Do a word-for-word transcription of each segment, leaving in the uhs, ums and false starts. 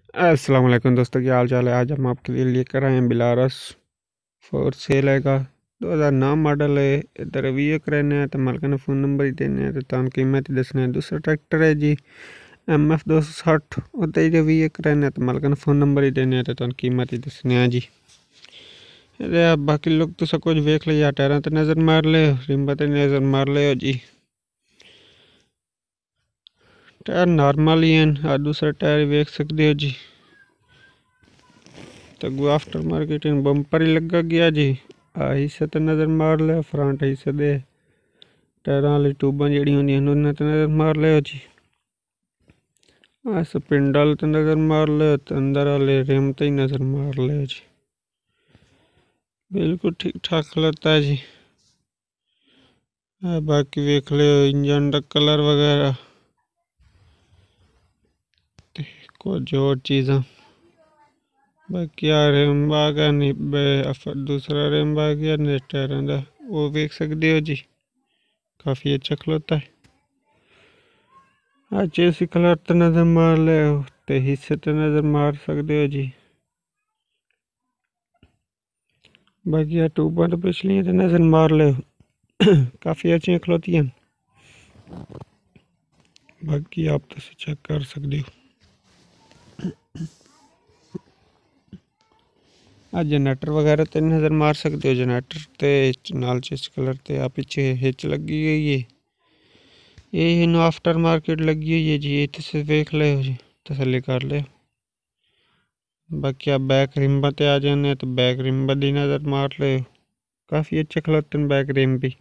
अस्सलाम वालेकुम दोस्तों, क्या हाल चाल है। आज हम आपके लिए लेकर आए हैं बिलारस फोर सेल हैगा। दो हज़ार नौ मॉडल है। इधर रिव्यू करने हैं तो मालिक ने फ़ोन नंबर ही देने हैं तो तान कीमत ही दसने हैं। दूसरा ट्रैक्टर है जी एम एफ दो सौ साठ, उधर ही रिव्यू करने हैं तो मालिक ने फ़ोन नंबर ही देने हैं तो तान कीमत ही दसने हैं जी। अरे आप बाकी लोग तो सब कुछ वेख लिया, टायरा तो नज़र मार ले, रिम्बा तो नज़र मार ले हो जी। टायर नॉर्मल ही हैं, और दूसरा टायर वेख सकते हो जी। तो आफ्टर मार्केटिंग बंपर ही लगा गया जी। आ हिस्से तो नज़र मार ले, फ्रंट हिस्से दे टायरां वाली ट्यूबां जड़ियां होंदियां उन्हें तो नज़र मार ले जी। आ स्पिंडल तो नज़र मार ले, तो अंदर वाले रिम तो ही नज़र मार ले जी। बिल्कुल ठीक ठाक खलोता है जी। आ बाकी वेख ले इंजन का कलर वगैरह कुछ और चीज़ां। बाकी आ रिम आ गया नहीं, दूसरा रिम आ गया नहीं टायरां दा, वो वेख सकते हो जी। काफ़ी अच्छा खलोता है। आज चेसी कलर तो नज़र मार ले, ते हिस्से तो नज़र मार सकते हो जी। बाकी यार ट्यूबां तो पिछलियां तो नज़र मार ले, काफ़ी अच्छी खलोती हैं। बाकी आप तो चेक कर सकते हो। आ जनरेटर वगैरह तो नज़र मार सकते हो, जनरेटर ते नाल चेस कलर ते आ पीछे हिच लगी गई है। ये इन आफ्टर मार्केट लगी हुई है जी, ये तो देख ले जी, तसल्ली कर ले। बाकी आप बैक रिम्बा ते आ जाने तो बैक रिम्बा दी नज़र मार ले, काफ़ी अच्छे खलोते हैं बैक रिम भी।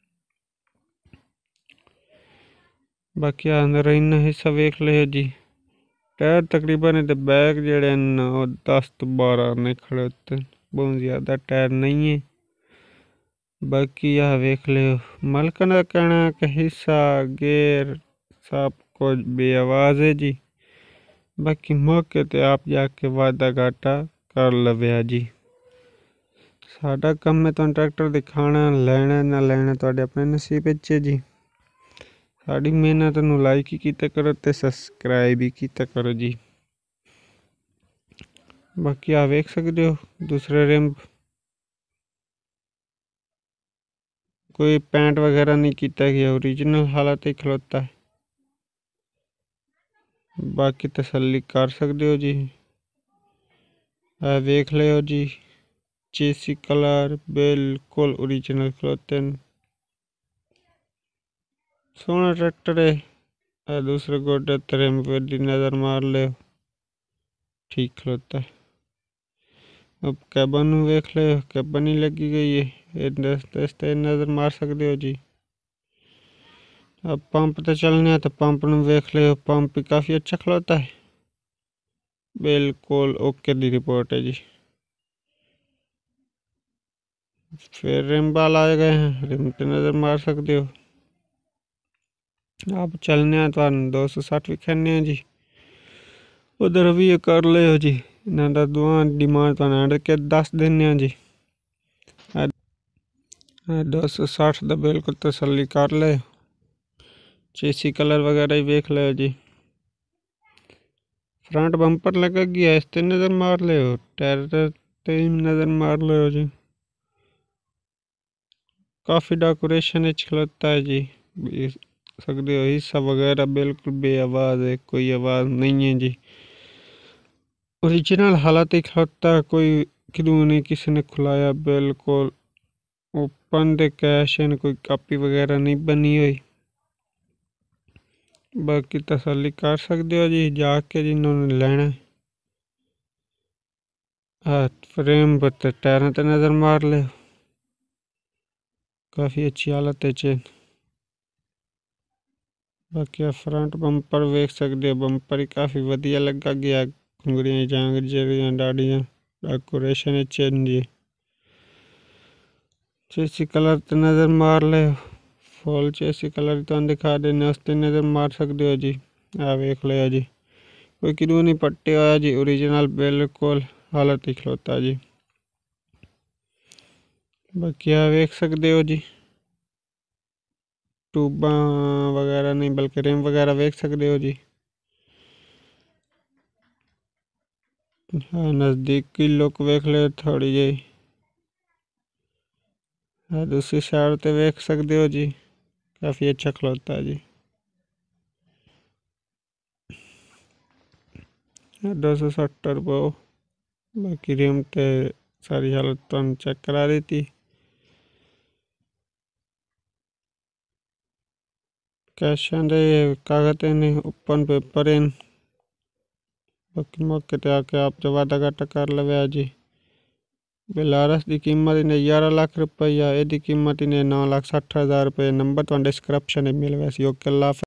बाकी अंदर इन्ना हिस्सा वेख ले जी। टायर तकरीबन इधर बैक जड़े न दस तो बारह ने खड़े होते हैं, बहुत ज़्यादा टायर नहीं है। बाकी यह वेख ले मालिक का कहना है कि हिस्सा गेर सब कुछ बेआवाज़ है जी। बाकी मौके ते आप जाके वादा घाटा कर लवे जी। साडा कम है तो ट्रैक्टर दिखाना, लेना ना लेना तुहाडे अपने नसीब विच है जी। साड़ी मेहनत नूं लाइक ही कीता करो ते सब्सक्राइब ही कीता करो जी। बाकी आप वेख सकते हो दूसरे रिम कोई पेंट वगैरह नहीं किया गया, ओरिजिनल हालत ही खलोता है। बाकी तसल्ली कर सकते हो जी। आ वेख लियो जी, चेसी कलर बिल्कुल ओरिजिनल खलोते हैं। सोहना ट्रैक्टर है। आ दूसरे गोडे त्रिम पे नज़र मार ले, ठीक खलोता है। अब कैबन वेख ले, कैबन ही लगी गई है, दस्ते नज़र मार सकते हो जी। अब पंप तो चलने तो पंप में वेख ले, पंप भी काफ़ी अच्छा खलोता है। बिल्कुल ओके दी रिपोर्ट है जी। फिर रिम बाल आए गए हैं, रिम पे नज़र मार सकते हो। आप चलने हैं तो दो सौ साठ भी खेने हैं जी, उधर भी कर ले हो जी। ना दुआ डिमांड तो ना के दस दिन हैं जी। दो सौ साठ का बिल्कुल तसल्ली कर ले। चेसी कलर वगैरह ही वेख ले जी। फ्रंट बंपर लगा गया, इस ते नज़र मार ले हो, टायर ते नज़र मार ले हो जी। काफ़ी डेकोरेशन खलोता है जी, सकते हो। हिस्सा वगैरह बिल्कुल बेआवाज़ है, कोई आवाज़ नहीं है जी। ओरिजिनल हालत ही खलोता है, कोई क्यों नहीं किसी ने खुलाया, बिल्कुल ओपन दे कैश है, कोई कापी वगैरह नहीं बनी हुई। बाकी तसल्ली कर सकते हो जी जाके जिन्होंने लेना है। फ्रेम पर टायरों ते नज़र मार ले, काफ़ी अच्छी हालत है चेन। बाकी फ्रंट बंपर वेख सकते हो, बंपर ही काफ़ी वधिया लगा गया, घुंगड़ियाँ जांग जरियाँ डाड़ियाँ डेकोरेशन चेन जी। चेसी कलर ते नज़र मार ले, फुल चेसी कलर तो दिखा देने उसते नज़र मार सकते हो जी। आ वेख लिया जी, कोई किदू नहीं पट्टे आया जी, ओरिजिनल बिल्कुल हालत ही खलोता जी। बाकी आ वेख सकते हो जी, ट्यूबा वगैरह नहीं बल्कि रिम वगैरह वेख सकते हो जी। हाँ नज़दीक की लुक वेख ले थोड़ी जी। हाँ दूसरी साइड तो वेख सकते हो जी, काफ़ी अच्छा खलोता है जी। दो सौ सत्तर टर्बो, बाकी रिम ते सारी हालत तो चेक करा दी थी। कैश दे कागज ने ओपन पेपर इन, बाकी मौके ते आके आप जो वादा घाटा कर लवे जी। बेलारस की कीमत इन्हें ग्यारह लाख रुपया, यदी कीमत इन्हें नौ लाख सठ हज़ार रुपये। नंबर तो डिस्क्रिप्शन में मिल वैसे ओके। अल्लाह।